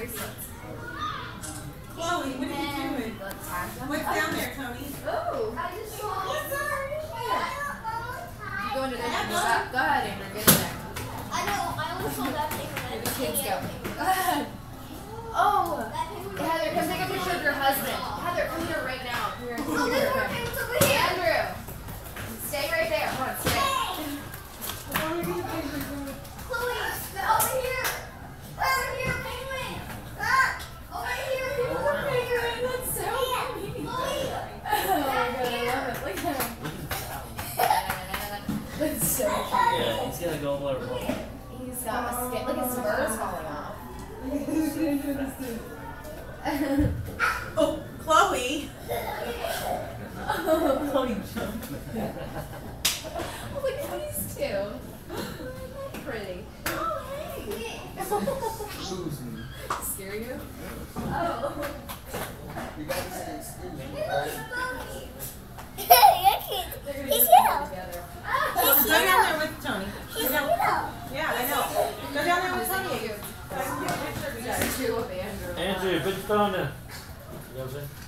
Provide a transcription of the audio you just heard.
bracelets. Chloe, what are you doing? What's down there, Tony? Oh. What's Go into there. Go ahead, Amber. Get in there. I know. I almost saw that paper. Where the kids go. Go ahead. Oh. Heather, come take a picture of your husband. Heather, come here right now. Come here. Oh, there's more papers over here. Andrew. Stay right there. Come on, stay. Chloe, over here. Over here, penguin. Over here, penguin. That's so funny. Chloe. Oh my god, I love it. Look at him. That's so cute. Yeah, he's got a gold blur ball. He's got a skin. Look at his spurs falling off. Oh, Chloe. Chloe jumped. Look at these two. Pretty. Scare you? Oh. You guys stay still. He's They're here. together. Go down there with Tony. He's Yeah, here. I know. Go down there with Tony. So I can get a picture of you guys. Two of Andrew. Andrew, put your phone down. You know what I'm saying?